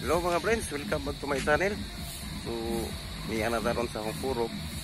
Hello mga friends, welcome back to my channel. So, may anadaron sa akong purok.